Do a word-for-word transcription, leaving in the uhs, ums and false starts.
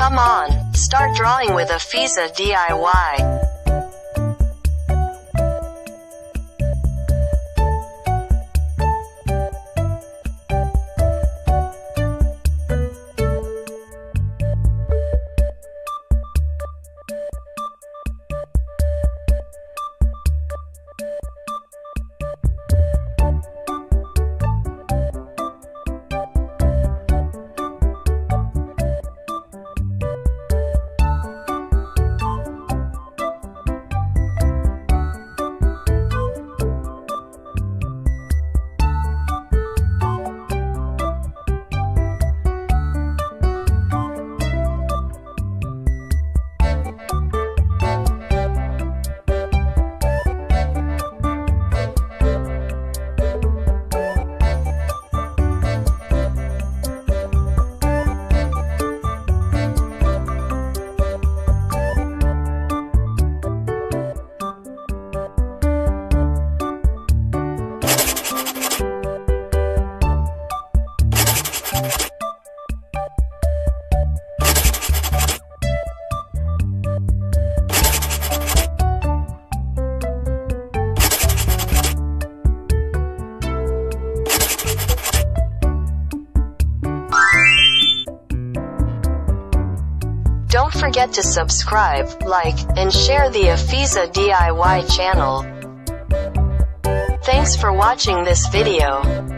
Come on, start drawing with Afizah D I Y. Don't forget to subscribe, like, and share the Afizah D I Y channel. Thanks for watching this video.